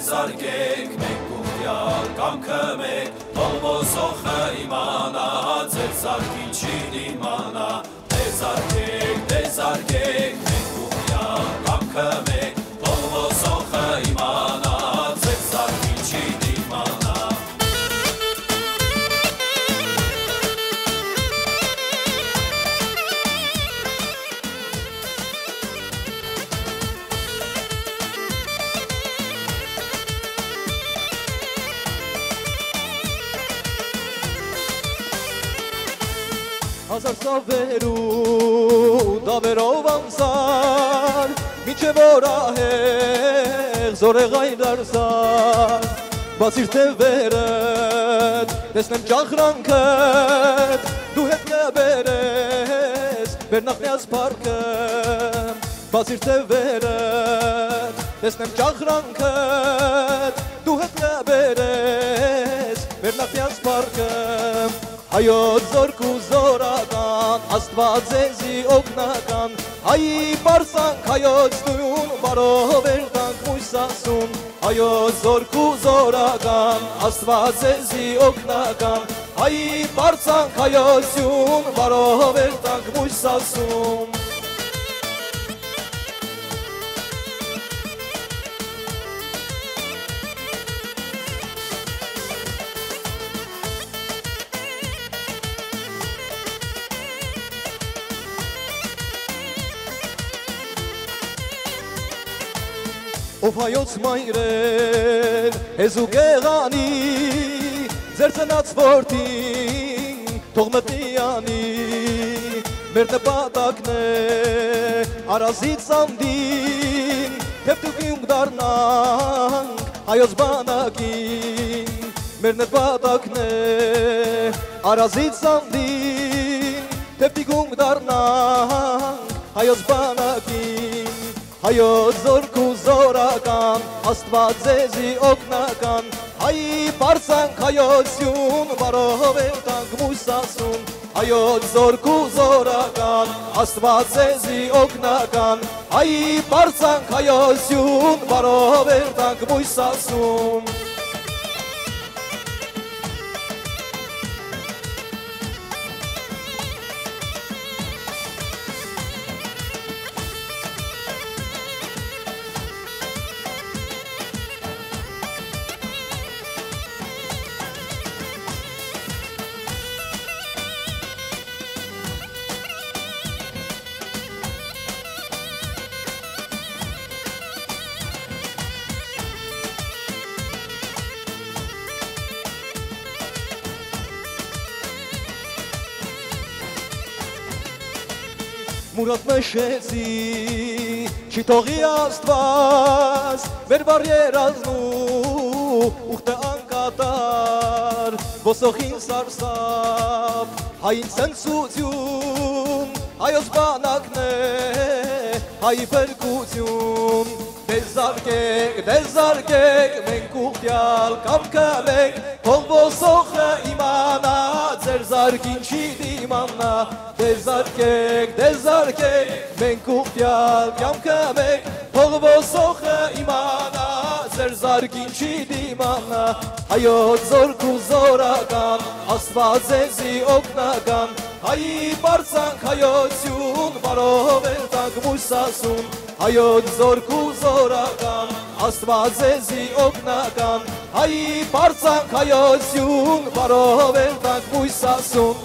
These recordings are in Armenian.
Դեզարգեք մենք ուղյալ կամքը մեկ Թող ոսոխը իմանա ձեր զարգին չի դիմանա Դեզարգեք մենք ուղյալ կամքը մեկ Թող ոսոխը իմանա ձեր զարգին չի դիմանա Հազար սավերու դավերով ամսար Միջև օրահեղ զորեղայն դարսար Բացիր թևերդ տեսնեմ ճախրանքդ Դու հետ նբերես վերնախնյաց պարկը Բացիր թևերդ տեսնեմ ճախրանքդ Դու հետ նբերես վերնախնյաց պարկը Հայոց զորք ու զորական, աստված ձեզի օգնական Հայի պարսանք, հայոց տուն, բարով երտանք մույս ասում Հայոց զորք ու զորական, աստված ձեզի օգնական Հայի պարսանք, հայոց տուն, բարով երտանք մույս ասում Ով հայոց մայրեր, հեզ ու գեղանի, ձեր ծնած որդին, թող մտնի անի, մեր նպատակն է, արազից ամդին, թև դուք յունք դարնանք, հայոց բանակին, մեր նպատակն է, արազից ամդին, թև դուք յունք դարնանք, հայոց բանակին, Հայոց զորք ու զորական, աստված ձեզի օգնական Հայի պարսանք, հայոց յուն, բարով երտանք մույս ասում Հայոց զորք ու զորական, աստված ձեզի օգնական Հայի պարսանք, հայոց յուն, բարով երտանք մույս ասում Մուրատ մշեցի, չի թողի աստված, մեր վար երազնու, ուղտը անկատար, ոսոխին սարսապ, հային սնսություն, հայոց բանակն է, հայի պերկություն, դեզարգեք, մենք ուղտյալ կամքը մենք, թող ոսոխը իմանա, ձեր զարգին չի դիմանա, Դեզարգեք, մենք ուղտյալ կամքը մենք, թող ոսոխը իմանա, ձեր զարգին չի դիմանա, հայոց զորք ու զորական, աստված ձեզի օգնական, հայի պարսանք, հայոց յուն, բարով երտանք մույս ասում, հայոց զորք ու զորական, աստված ձեզի օգնական, հայի պարսանք, հայոց յուն, բարով երտանք մույս ասում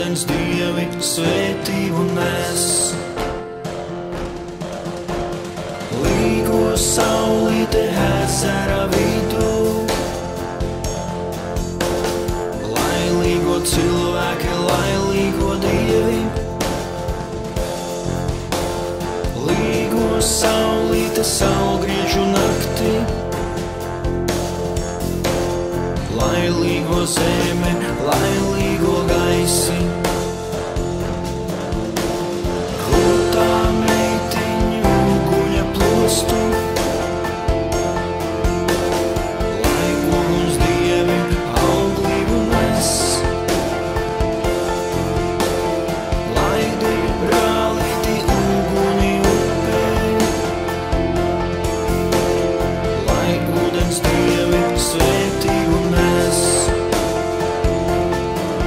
ūdens dievi svētību nes. Līgo saulīte ezera vidū, laimīgo cilvēki, laimīgo dievi. Līgo saulīte saulgriežu naktī, laimīgo zeme, laimīgo gaisi. Krūtā meitiņu guļa plostu, lai uguns dievi auglību nes. Laidi brālīti uguni upē, lai ūdens dievi svētību nes.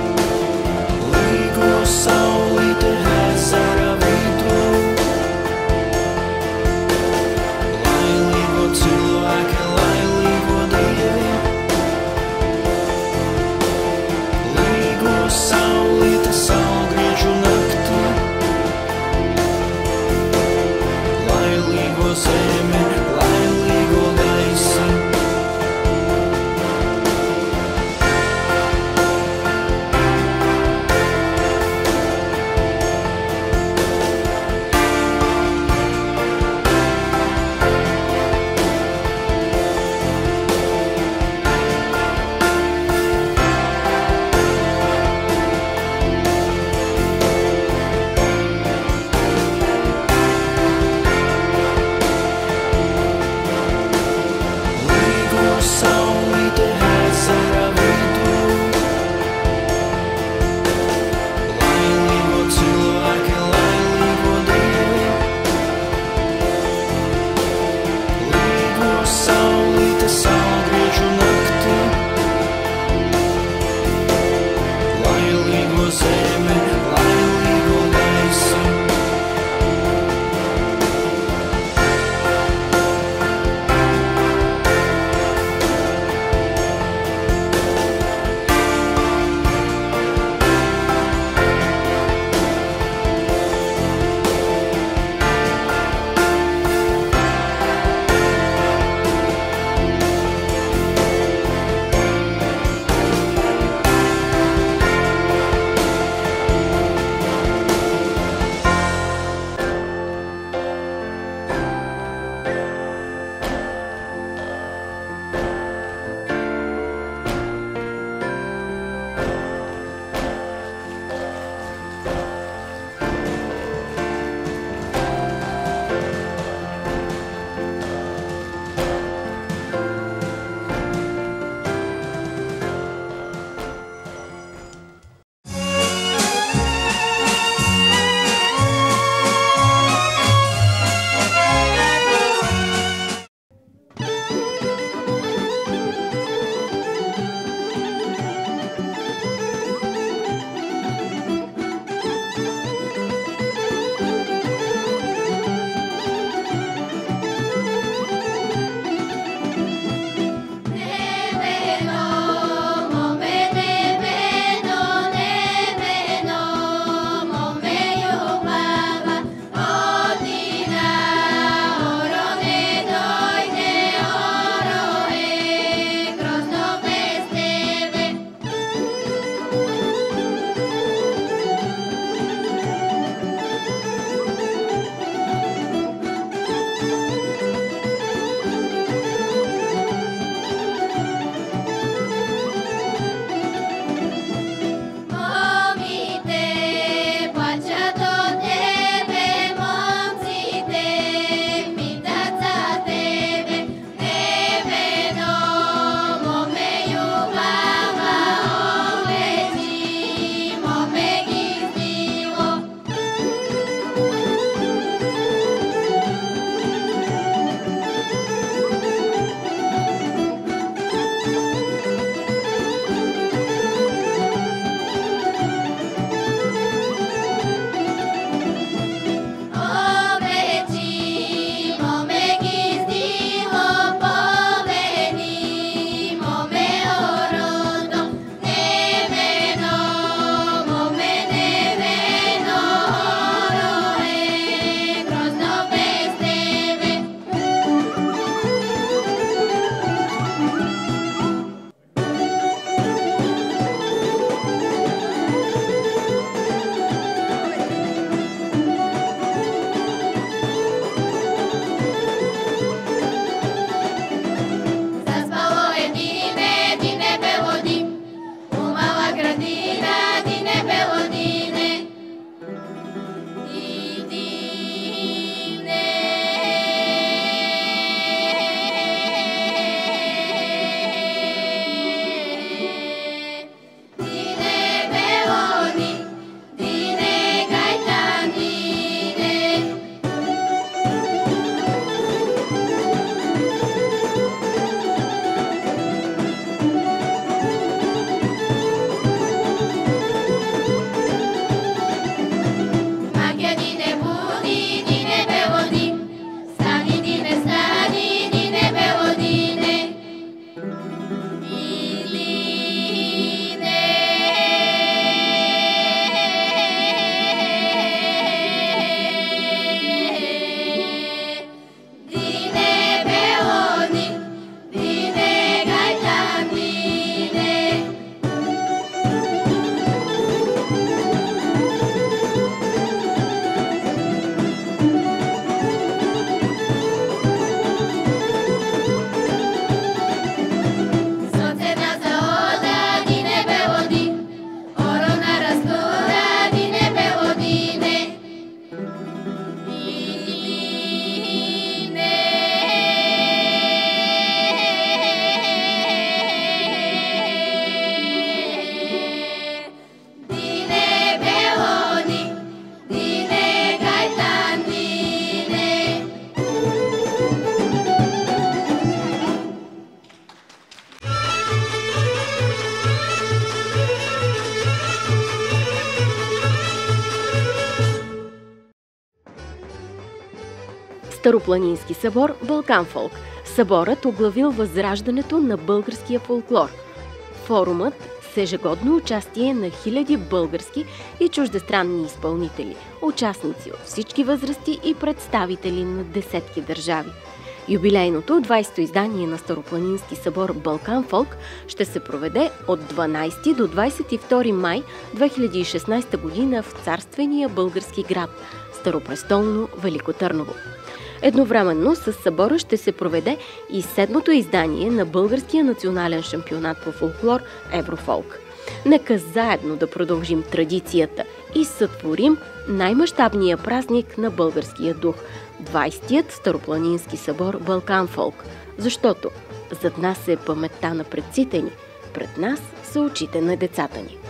Старопланински събор Балкан Фолк. Съборът оглавил възраждането на българския фолклор. Форумът с ежегодно участие на хиляди български и чуждестранни изпълнители, участници от всички възрасти и представители на десетки държави. Юбилейното 20-то издание на Старопланински събор Балкан Фолк ще се проведе от 12 до 22 май 2016 година в царствения български град Старопрестолно Велико Търново. Едновременно с събора ще се проведе и 7-то издание на българския национален шампионат по фолклор Еврофолк. Нека заедно да продължим традицията и сътворим най-мащабния празник на българския дух – 20-тият Старопланински събор Балкан Фолк, защото зад нас е паметта на предците ни, пред нас са очите на децата ни.